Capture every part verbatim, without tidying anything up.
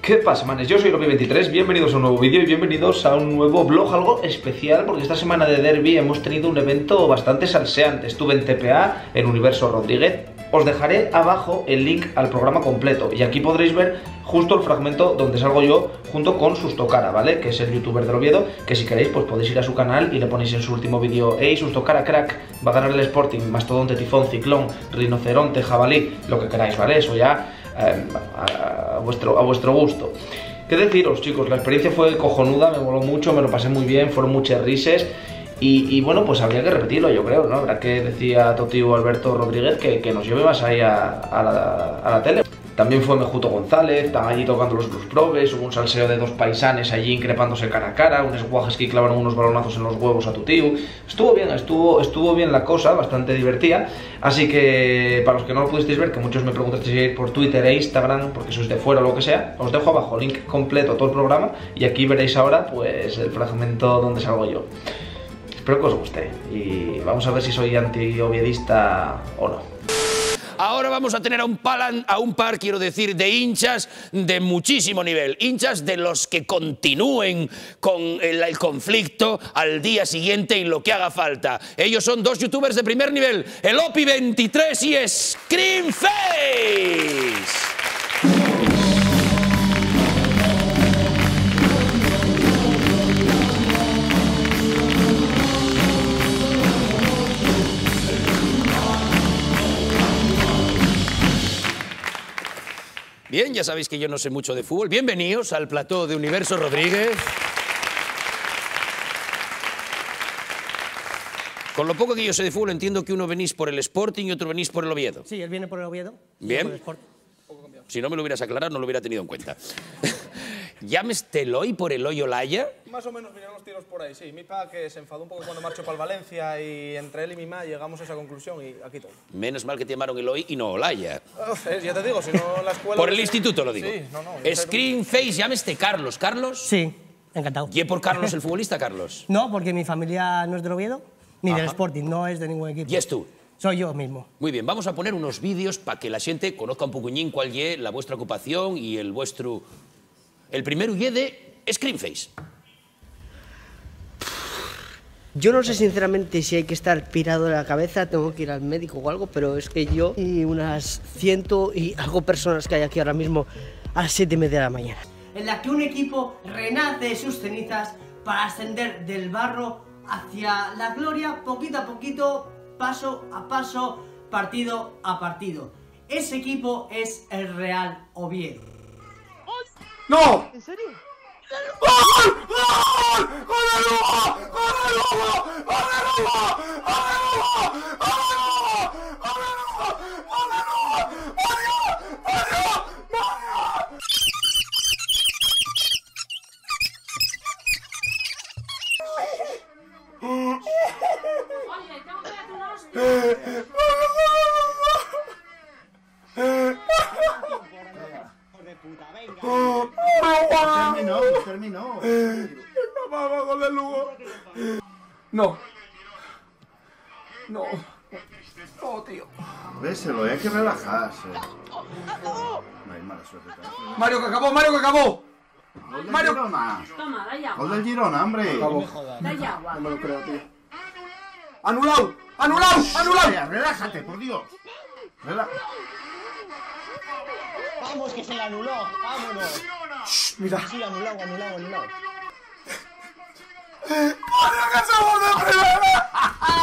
¿Qué pasa, manes? Yo soy Lopi veintitrés, bienvenidos a un nuevo vídeo y bienvenidos a un nuevo vlog, algo especial porque esta semana de Derby hemos tenido un evento bastante salseante. Estuve en T P A, en Universo Rodríguez. Os dejaré abajo el link al programa completo y aquí podréis ver justo el fragmento donde salgo yo junto con Sustocara, ¿vale? Que es el youtuber del Oviedo, que si queréis pues podéis ir a su canal y le ponéis en su último vídeo: "Ey, Sustocara, crack, va a ganar el Sporting, mastodonte, tifón, ciclón, rinoceronte, jabalí", lo que queráis, ¿vale? Eso ya eh, a, a, vuestro, a vuestro gusto. ¿Qué deciros, chicos? La experiencia fue cojonuda, me moló mucho, me lo pasé muy bien, fueron muchas risas. Y, y bueno, pues habría que repetirlo, yo creo, ¿no? Habrá que decir a tu tío Alberto Rodríguez que, que nos lleve más ahí a, a, la, a la tele. También fue Mejuto González, estaban allí tocando los blues probes, hubo un salseo de dos paisanes allí increpándose cara a cara, unos guajes que clavaron unos balonazos en los huevos a tu tío. Estuvo bien, estuvo, estuvo bien la cosa, bastante divertida. Así que para los que no lo pudisteis ver, que muchos me preguntasteis por Twitter e Instagram, porque sois de fuera o lo que sea, os dejo abajo el link completo a todo el programa y aquí veréis ahora pues el fragmento donde salgo yo. Espero que os guste y vamos a ver si soy anti-oviedista o no. Ahora vamos a tener a un, palan, a un par, quiero decir, de hinchas de muchísimo nivel. Hinchas de los que continúen con el, el conflicto al día siguiente y lo que haga falta. Ellos son dos youtubers de primer nivel, el Lopi veintitrés y Screamface. Bien, ya sabéis que yo no sé mucho de fútbol. Bienvenidos al plató de Universo Rodríguez. Con lo poco que yo sé de fútbol, entiendo que uno venís por el Sporting y otro venís por el Oviedo. Sí, él viene por el Oviedo. Bien. Por el Sporting. Si no me lo hubieras aclarado, no lo hubiera tenido en cuenta. ¿Llames Teloy por el hoyo Olaya? Más o menos vinieron los tiros por ahí, sí. Mi pa que se enfadó un poco cuando marchó para el Valencia y entre él y mi ma llegamos a esa conclusión y aquí todo. Menos mal que te llamaron Eloy y no Olaya. Oh, ya te digo, si no la escuela... Por el instituto lo digo. Sí, no, no. Screamface, llámeste Carlos. ¿Carlos? Sí, encantado. ¿Y por Carlos el futbolista, Carlos? No, porque mi familia no es del Oviedo, ni Ajá. del Sporting, no es de ningún equipo. ¿Y es tú? Soy yo mismo. Muy bien, vamos a poner unos vídeos para que la gente conozca un pocuñín cuál es la vuestra ocupación y el vuestro... El primero y de Screamface. Yo no sé sinceramente si hay que estar pirado de la cabeza, tengo que ir al médico o algo, pero es que yo y unas ciento y algo personas que hay aquí ahora mismo a las siete y media de la mañana. En la que un equipo renace de sus cenizas para ascender del barro hacia la gloria, poquito a poquito, paso a paso, partido a partido. Ese equipo es el Real Oviedo. ¡No! ¿En serio? ¡Gol! ¡Gol! ¡Gol de Lugo! ¡Gol de Lugo! ¡Gol de Lugo! ¡Gol de Lugo! ¡Gol de Lugo! ¡Gol de Lugo! ¡Gol de Lugo! ¡Mario! ¡Mario! ¡Mario! Oye, tengo que darte una hostia. Terminó, terminó. ¡Mamá, gol de Lugo! No. No. No, tío. Véselo, hay que relajarse. No hay mala suerte. Mario, que acabó, Mario, que acabó. Gol del Mario. Girona. Toma, dale agua. Gol del Girona, hombre. Acabó. Dale agua. No me lo creo, tío. ¡Anulado! ¡Anulado! ¡Anulado! Vaya, relájate, por Dios. Rela- Vamos, que se le anuló. Vámonos. Shh, mira. Sí, anulado, anulado, anulado. ¡Mario, que somos de primera!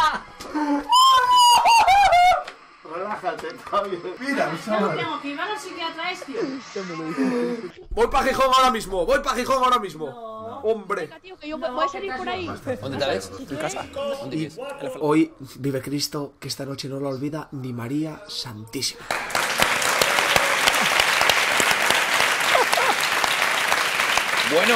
Relájate, está bien. Mira, Ya no chaval. tengo que ir a la psiquiatra este. Voy para Gijón ahora mismo, voy para Gijón ahora mismo. No. Hombre. Tío, que yo voy a salir por ahí. ¿Dónde te ves? ¿En casa? ¿Dónde vives? Hoy vive Cristo, que esta noche no lo olvida ni María Santísima. Bueno,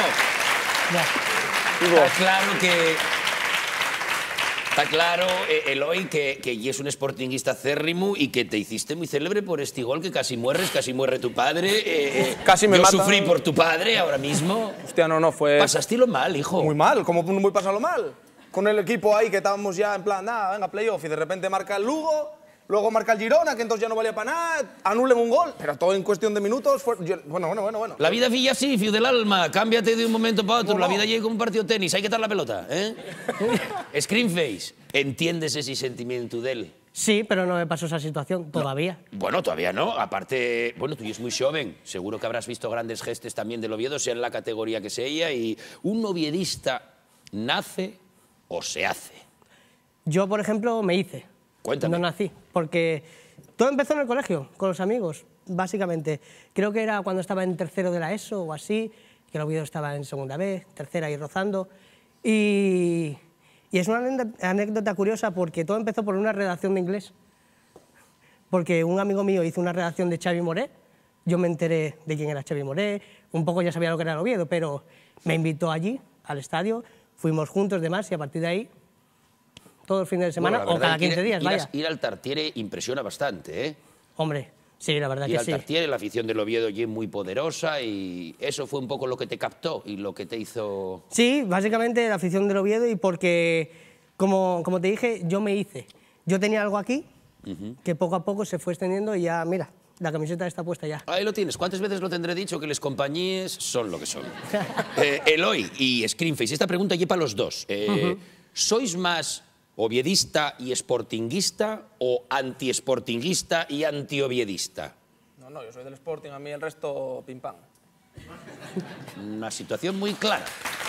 está claro que... Está claro, eh, Eloy, que, que es un sportinguista acérrimo y que te hiciste muy célebre por este gol, que casi mueres, casi muere tu padre. Eh, eh, Casi me yo mata. sufrí por tu padre ahora mismo. Hostia, no, no, fue... Pasaste mal, hijo. Muy mal, ¿cómo voy a pasarlo mal? Con el equipo ahí que estábamos ya en plan, nada, venga, playoff, y de repente marca el Lugo Luego marca el Girona, que entonces ya no valía para nada, anulen un gol, pero todo en cuestión de minutos. Fue, yo, bueno, bueno, bueno, bueno. La vida filla así, fiu del alma, cámbiate de un momento para otro. No, La no. vida llega como un partido de tenis, hay que dar la pelota, ¿eh? Screenface, entiendes ese sentimiento de él? Sí, pero no me pasó esa situación todavía. Bueno, todavía no. Aparte, bueno, tú es muy joven. Seguro que habrás visto grandes gestes también del Oviedo, sea en la categoría que sea. Y un oviedista nace o se hace. Yo, por ejemplo, me hice. Cuéntame. No nací, porque todo empezó en el colegio, con los amigos, básicamente. Creo que era cuando estaba en tercero de la ESO o así, que el Oviedo estaba en segunda B, tercera y rozando. Y, y es una anécdota curiosa porque todo empezó por una redacción de inglés. Porque un amigo mío hizo una redacción de Xavi Moré, yo me enteré de quién era Xavi Moré, un poco ya sabía lo que era el Oviedo, pero me invitó allí, al estadio, fuimos juntos, demás, y a partir de ahí, todo el fin de semana, Bueno, o cada quince ir, días, ir, vaya. Ir al Tartiere impresiona bastante, ¿eh? Hombre, sí, la verdad Ir que al sí. Tartiere, la afición del Oviedo es muy poderosa y eso fue un poco lo que te captó y lo que te hizo... Sí, básicamente la afición del Oviedo y porque, como, como te dije, yo me hice. Yo tenía algo aquí uh-huh. que poco a poco se fue extendiendo y ya, mira, la camiseta está puesta ya. Ahí lo tienes. ¿Cuántas veces lo tendré dicho que las compañías son lo que son? eh, Eloy y Screenface, esta pregunta lleva para los dos. Eh, uh-huh. ¿Sois más oviedista y sportinguista o anti-sportinguista y anti-oviedista? No, no, yo soy del Sporting, a mí el resto pim pam. Una situación muy clara.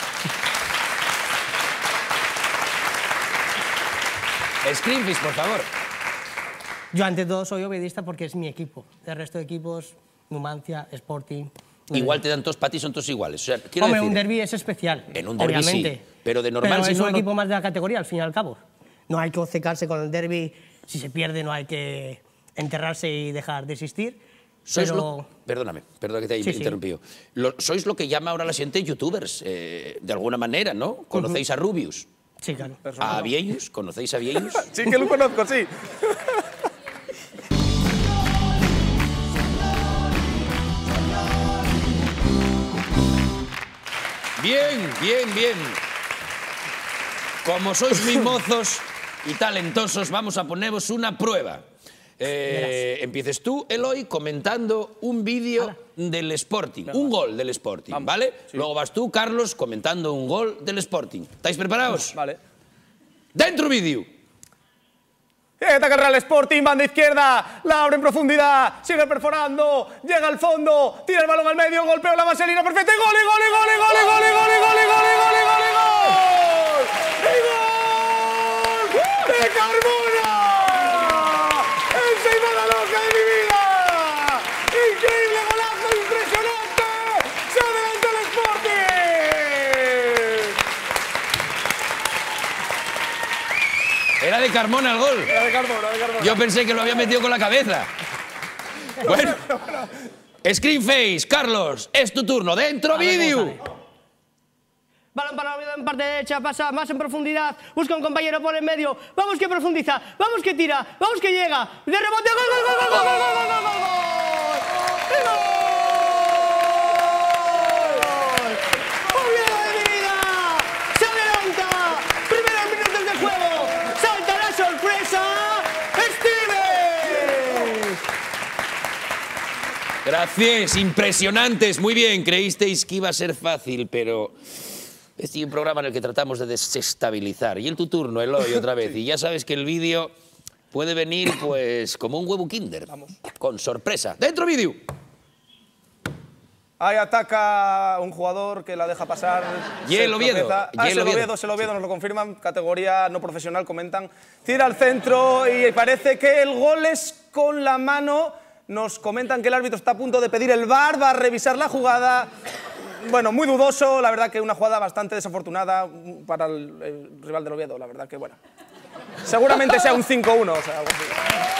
Screenface, por favor. Yo ante todo soy oviedista porque es mi equipo. El resto de equipos, Numancia, Sporting... Igual te dan todos para ti, son todos iguales. O sea, quiero Hombre, decir, un derbi es especial, en un derbi obviamente. Sí, pero de normal... Pero si es no, un no... equipo más de la categoría, al fin y al cabo. No hay que obcecarse con el derbi. Si se pierde no hay que enterrarse y dejar de existir. Sois pero... lo... Perdóname, perdona que te haya sí, interrumpido. Sí. Lo, sois lo que llama ahora la gente youtubers, eh, de alguna manera, ¿no? ¿Conocéis uh-huh. a Rubius? Sí, claro. ¿A Vieyus? ¿Conocéis a Vieyus? Sí que lo conozco, sí. Bien, bien, bien. Como sois muy mozos y talentosos, vamos a poneros una prueba. Eh, empieces tú, Eloy, comentando un vídeo del Sporting, un gol del Sporting, vamos, ¿vale? Sí. Luego vas tú, Carlos, comentando un gol del Sporting. ¿Estáis preparados? Vale. ¡Dentro vídeo! Esta carrera al Sporting, banda izquierda, la abre en profundidad, sigue perforando, llega al fondo, tira el balón al medio, golpea la vaselina perfecta y gol, y gol, y gol, y gol, y gol, y gol, y gol, y gol, y gol, y gol, y gol, y gol de Carmona, enseñada loca de mi vida, increíble golazo, impresionante, se adelanta el Sporting. Era de Carmona el gol. Era de Carmona, de Carmona. Yo pensé que lo había metido con la cabeza. Bueno, Screenface, Carlos, es tu turno. ¡Dentro vídeo! Balón para Oviedo en parte derecha, pasa más en profundidad, busca un compañero por el medio, vamos que profundiza, vamos que tira, vamos que llega, de rebote, gol, gol, gol, gol, gol, gol, gol, gol, gol, gol, gol. Gracias, impresionantes, muy bien. Creísteis que iba a ser fácil, pero este es un programa en el que tratamos de desestabilizar. Y en tu turno, Eloy, otra vez. Y ya sabes que el vídeo puede venir pues como un huevo Kinder. Vamos. Con sorpresa. ¡Dentro vídeo! Ahí ataca un jugador que la deja pasar. Y el Oviedo. Ah, y es el Oviedo, es el Oviedo, nos lo confirman. Categoría no profesional, comentan. Tira al centro y parece que el gol es con la mano. Nos comentan que el árbitro está a punto de pedir el V A R, va a revisar la jugada. Bueno, muy dudoso, la verdad que una jugada bastante desafortunada para el, el rival del Oviedo, la verdad que bueno. Seguramente sea un cinco uno, o sea, algo así.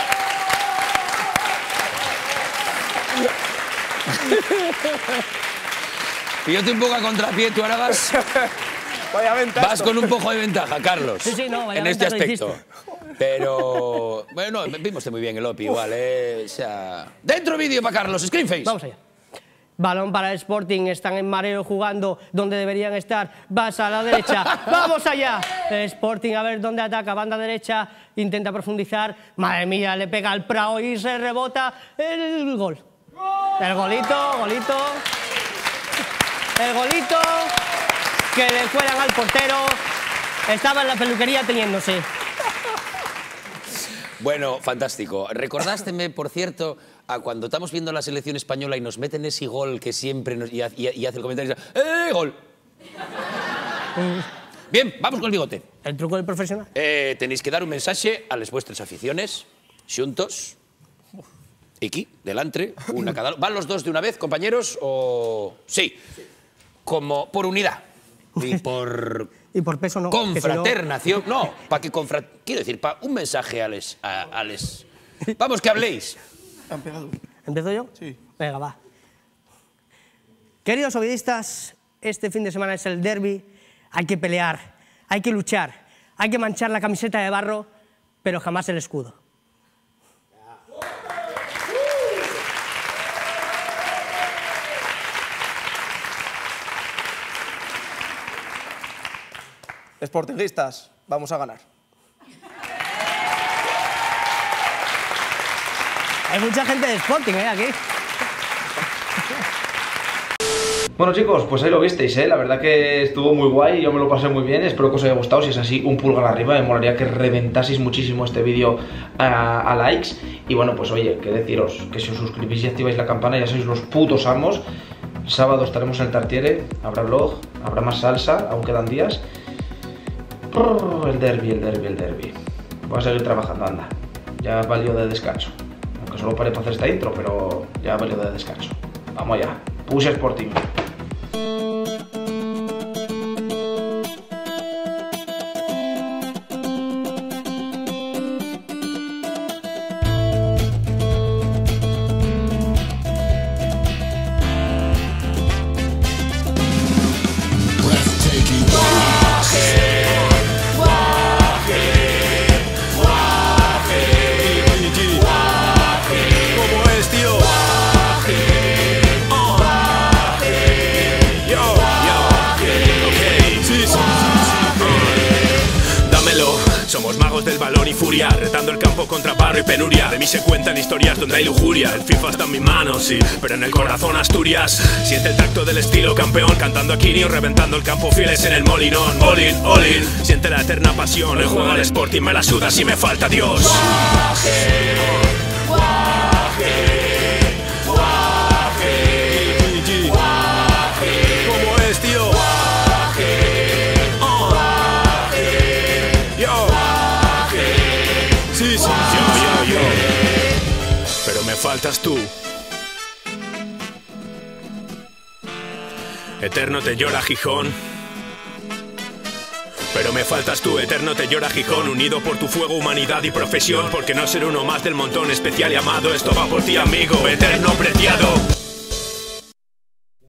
Fíjate un poco a contrapié, tú ahora vas... Vaya ventaja. Vas con un poco de ventaja, Carlos, sí, sí, no, vaya en este ventaja aspecto. Pero, bueno, vimos muy bien el O P I igual, ¿eh? O sea... ¡Dentro vídeo para Carlos, Screenface! Vamos allá. Balón para el Sporting, están en mareo jugando donde deberían estar, vas a la derecha, ¡vamos allá! El Sporting a ver dónde ataca, banda derecha, intenta profundizar, madre mía, le pega al Prado y se rebota el gol. El golito, golito, el golito que le cuelan al portero, estaba en la peluquería teñiéndose. Bueno, fantástico. Recordásteme, por cierto, a cuando estamos viendo la selección española y nos meten ese gol que siempre nos, y, y, y hace el comentario, ¡eh, gol! Bien, vamos con el bigote. El truco del profesional. Eh, tenéis que dar un mensaje a las vuestras aficiones, xuntos, aquí, delante, una cada... ¿Van los dos de una vez, compañeros, o...? Sí, como por unidad y por... Y por peso no. Confraternación, si no, no para que confra... Quiero decir, para un mensaje a les, a, a les... Vamos, que habléis. Han pegado. ¿Empiezo yo? Sí. Venga, va. Queridos ovidistas, este fin de semana es el derbi. Hay que pelear, hay que luchar, hay que manchar la camiseta de barro, pero jamás el escudo. Sportingistas, vamos a ganar. Hay mucha gente de Sporting, ¿eh? Aquí. Bueno, chicos, pues ahí lo visteis, ¿eh? La verdad que estuvo muy guay, yo me lo pasé muy bien, espero que os haya gustado. Si es así, un pulgar arriba, me molaría que reventaseis muchísimo este vídeo a, a likes. Y bueno, pues oye, que deciros que si os suscribís y activáis la campana ya sois los putos amos. El sábado estaremos en el Tartiere, habrá vlog, habrá más salsa, aún quedan días. El derbi, el derbi, el derbi. Voy a seguir trabajando, anda. Ya valió de descanso. Aunque solo paré para hacer esta intro, pero ya valió de descanso. Vamos allá. Push Sporting. Somos magos del balón y furia, retando el campo contra barro y penuria. De mí se cuentan historias donde hay lujuria. El FIFA está en mis manos, sí, pero en el corazón Asturias. Siente el tacto del estilo campeón, cantando a Quinio, reventando el campo fieles en el molinón. All in, all in, siente la eterna pasión. El juego al Sporting me la suda si me falta Dios. Guaje, guaje, guaje, guaje. ¿Cómo es, tío? Sí, sí, yo, yo, yo. Pero me faltas tú. Eterno te llora Gijón. Pero me faltas tú, eterno te llora Gijón. Unido por tu fuego, humanidad y profesión. Porque no ser uno más del montón especial y amado. Esto va por ti, amigo, eterno preciado.